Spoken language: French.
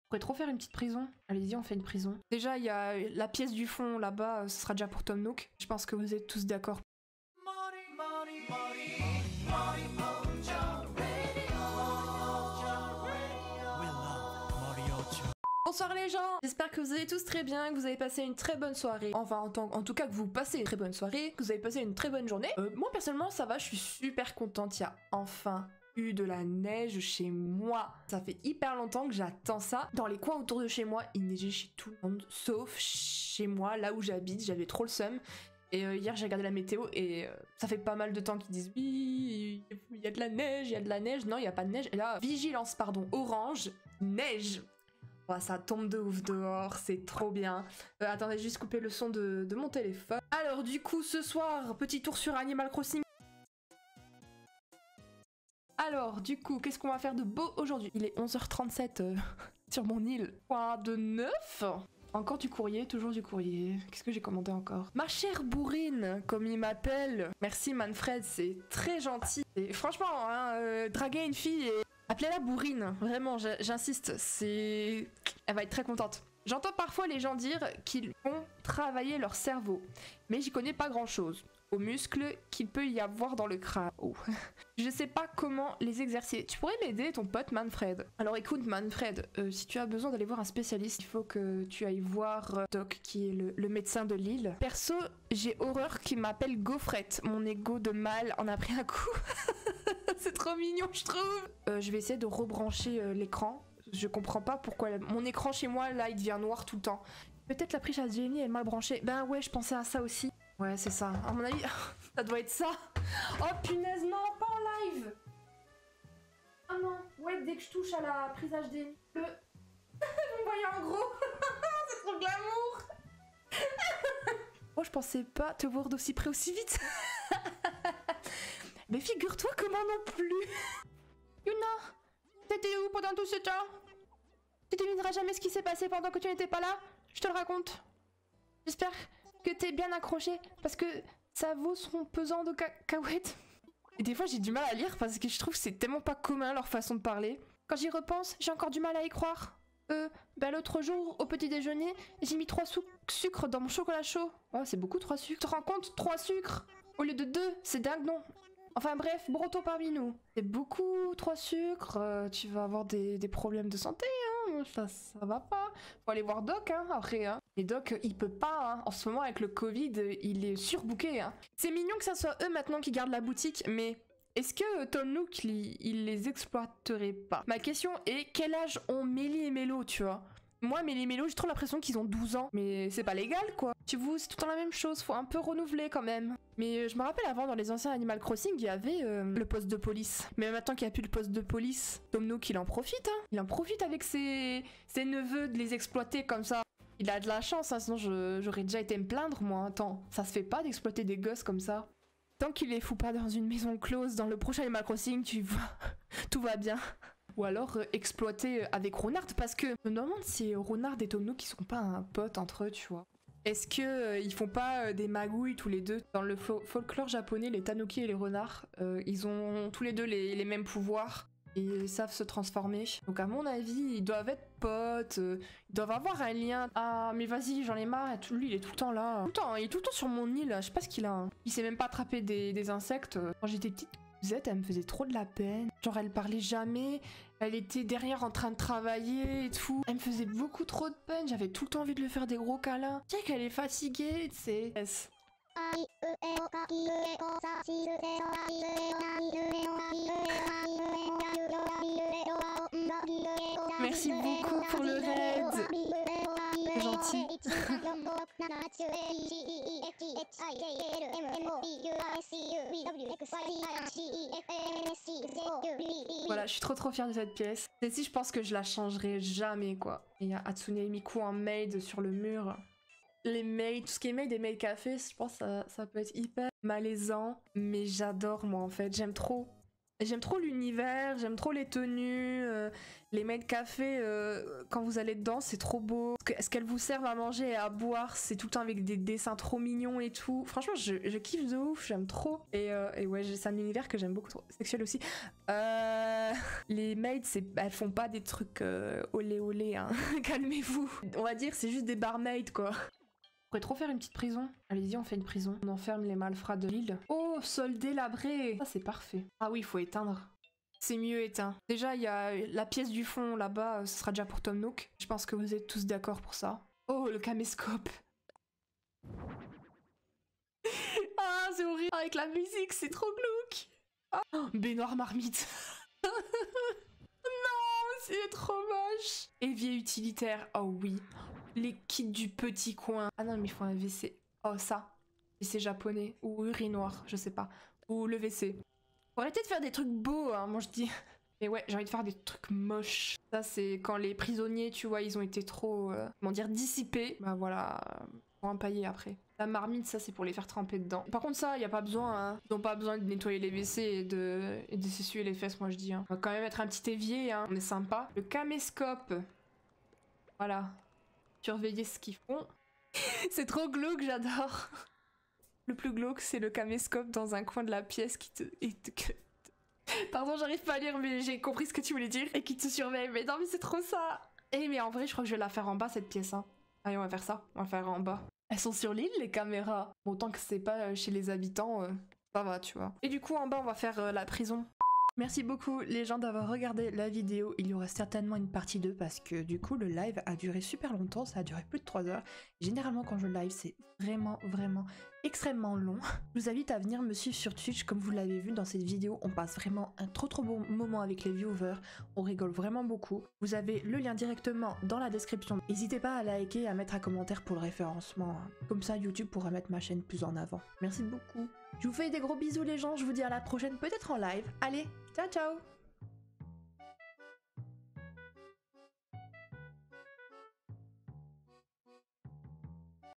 pourrait trop faire une petite prison. Allez-y, on fait une prison. Déjà, il y a la pièce du fond là-bas, ce sera déjà pour Tom Nook. Je pense que vous êtes tous d'accord. Bonsoir les gens, j'espère que vous allez tous très bien, que vous avez passé une très bonne soirée. Enfin, en tout cas que vous passez une très bonne soirée, que vous avez passé une très bonne journée. Moi personnellement ça va, je suis super contente, il y a enfin eu de la neige chez moi. Ça fait hyper longtemps que j'attends ça. Dans les coins autour de chez moi, il neigeait chez tout le monde, sauf chez moi, là où j'habite, j'avais trop le seum. Et hier j'ai regardé la météo et ça fait pas mal de temps qu'ils disent oui, il y a de la neige, il y a de la neige. Non, il n'y a pas de neige. Et là, vigilance, pardon, orange, neige. Oh, ça tombe de ouf dehors, c'est trop bien. Attendez, juste couper le son de mon téléphone. Alors du coup, ce soir, petit tour sur Animal Crossing. Alors du coup, qu'est-ce qu'on va faire de beau aujourd'hui? Il est 11h37 sur mon île. Quoi de neuf? Encore du courrier, toujours du courrier. Qu'est-ce que j'ai commandé encore? Ma chère bourrine, comme il m'appelle. Merci Manfred, c'est très gentil. Et franchement, hein, draguer une fille et... appelez-la bourrine, vraiment, j'insiste, c'est... Elle va être très contente. J'entends parfois les gens dire qu'ils font travailler leur cerveau, mais j'y connais pas grand-chose. Aux muscles qu'il peut y avoir dans le crâne. Oh. Je sais pas comment les exercer. Tu pourrais m'aider, ton pote Manfred? Alors écoute Manfred, si tu as besoin d'aller voir un spécialiste, il faut que tu ailles voir Doc, qui est le médecin de l'île. Perso, j'ai horreur qu'il m'appelle Gaufrette. Mon ego de mâle en a pris un coup. C'est trop mignon, je trouve. Je vais essayer de rebrancher l'écran. Je comprends pas pourquoi mon écran chez moi, là, il devient noir tout le temps. Peut-être la prise HDMI est mal branchée. Ben ouais, je pensais à ça aussi. Ouais, c'est ça. À mon avis, ça doit être ça. Oh punaise, non, pas en live. Ah non, ouais, dès que je touche à la prise HDMI, vous me voyez en gros. C'est trop glamour. Oh, je pensais pas te voir d'aussi près aussi vite. Mais figure-toi que moi non plus. Yuna, t'étais où pendant tout ce temps? Tu te devineras jamais ce qui s'est passé pendant que tu n'étais pas là. Je te le raconte. J'espère que t'es bien accroché, parce que ça vaut son pesant de cacahuètes. Et des fois j'ai du mal à lire parce que je trouve que c'est tellement pas commun leur façon de parler. Quand j'y repense, j'ai encore du mal à y croire. Ben l'autre jour, au petit déjeuner, j'ai mis 3 sucres dans mon chocolat chaud. Oh, c'est beaucoup 3 sucres. Tu te rends compte? 3 sucres au lieu de 2, c'est dingue, non? Enfin bref, Broto parmi nous. C'est beaucoup 3 sucres, tu vas avoir des problèmes de santé, hein, ça va pas. Faut aller voir Doc, hein, après, hein. Et Doc, il peut pas, hein. En ce moment, avec le Covid, il est surbooké, hein. C'est mignon que ça soit eux maintenant qui gardent la boutique, mais est-ce que Tom Nook, il les exploiterait pas? Ma question est, quel âge ont Mélie et Mélo, tu vois? Moi, Mélie et Mélo, j'ai trop l'impression qu'ils ont 12 ans. Mais c'est pas légal, quoi. Tu vois, c'est tout le temps la même chose, faut un peu renouveler quand même. Mais je me rappelle avant, dans les anciens Animal Crossing, il y avait le poste de police. Mais maintenant qu'il n'y a plus le poste de police, Tom Nook, il en profite, hein. Il en profite avec ses neveux de les exploiter comme ça. Il a de la chance, hein, sinon j'aurais déjà été me plaindre, moi. Attends, ça se fait pas d'exploiter des gosses comme ça. Tant qu'il les fout pas dans une maison close, dans le prochain Animal Crossing, tu vois, tout va bien. Ou alors exploiter avec Ronard, parce que je me demande si Ronard et Tom Nook qui sont pas un pote entre eux, tu vois. Est-ce que ils font pas des magouilles tous les deux? Dans le folklore japonais, les tanuki et les renards, ils ont tous les deux les mêmes pouvoirs et ils savent se transformer. Donc à mon avis, ils doivent être potes, ils doivent avoir un lien. Ah mais vas-y, j'en ai marre, lui il est tout le temps là. Tout le temps, il est tout le temps sur mon île, je sais pas ce qu'il a. Hein. Il sait même pas attraper des insectes. Quand j'étais petite, Zette, elle me faisait trop de la peine. Genre, elle parlait jamais. Elle était derrière en train de travailler et tout. Elle me faisait beaucoup trop de peine. J'avais tout le temps envie de lui faire des gros câlins. Tu sais qu'elle est fatiguée, tu sais. Merci beaucoup pour le raid. C'est gentil. Voilà, je suis trop fière de cette pièce. Celle-ci, je pense que je la changerai jamais, quoi. Et il y a Hatsune Miku en maid sur le mur. Les maids, tout ce qui est maid et maid café, je pense que ça peut être hyper malaisant. Mais j'adore, moi, en fait. J'aime trop. J'aime trop l'univers, j'aime trop les tenues, les maids de café, quand vous allez dedans, c'est trop beau. Ce qu'elles vous servent à manger et à boire, c'est tout le temps avec des dessins trop mignons et tout. Franchement, je kiffe de ouf, j'aime trop. Et ouais, c'est un univers que j'aime beaucoup trop. Sexuel aussi. Les maids, elles font pas des trucs olé olé, hein. Calmez-vous. On va dire, c'est juste des barmaids, quoi. On pourrait trop faire une petite prison. Allez-y, on fait une prison. On enferme les malfrats de l'île. Oh, sol délabré. Ça, c'est parfait. Ah oui, il faut éteindre. C'est mieux éteint. Déjà, il y a la pièce du fond là-bas. Ce sera déjà pour Tom Nook. Je pense que vous êtes tous d'accord pour ça. Oh, le caméscope. Ah, c'est horrible. Avec la musique, c'est trop glauque. Ah, baignoire marmite. Non, c'est trop moche. Évier utilitaire. Oh oui. Les kits du petit coin. Ah non, mais il faut un WC. Oh, ça. WC japonais. Ou urinoir, je sais pas. Ou le WC. Faut arrêter de faire des trucs beaux, hein, moi je dis. Mais ouais, j'ai envie de faire des trucs moches. Ça, c'est quand les prisonniers, tu vois, ils ont été trop, comment dire, dissipés. Bah voilà, pour empailler après. La marmite, ça, c'est pour les faire tremper dedans. Par contre, ça, y a pas besoin, hein. Ils ont pas besoin de nettoyer les WC et de s'essuyer les fesses, moi je dis. Hein. On va quand même mettre un petit évier, hein. On est sympa. Le caméscope. Voilà. Surveiller ce qu'ils font. C'est trop glauque, j'adore. Le plus glauque, c'est le caméscope dans un coin de la pièce qui te... Pardon, j'arrive pas à lire, mais j'ai compris ce que tu voulais dire. Et qui te surveille. Mais non, mais c'est trop ça. Eh, mais en vrai, je crois que je vais la faire en bas, cette pièce. Hein. Allez, on va faire ça. On va faire en bas. Elles sont sur l'île, les caméras. Bon, tant que c'est pas chez les habitants, ça va, tu vois. Et du coup, en bas, on va faire la prison. Merci beaucoup les gens d'avoir regardé la vidéo. Il y aura certainement une partie 2 parce que du coup le live a duré super longtemps, ça a duré plus de 3 heures. Généralement quand je live c'est vraiment extrêmement long. Je vous invite à venir me suivre sur Twitch comme vous l'avez vu dans cette vidéo. On passe vraiment un trop bon moment avec les viewers, on rigole vraiment beaucoup. Vous avez le lien directement dans la description. N'hésitez pas à liker et à mettre un commentaire pour le référencement. Comme ça YouTube pourra mettre ma chaîne plus en avant. Merci beaucoup. Je vous fais des gros bisous les gens, je vous dis à la prochaine, peut-être en live. Allez, ciao ciao!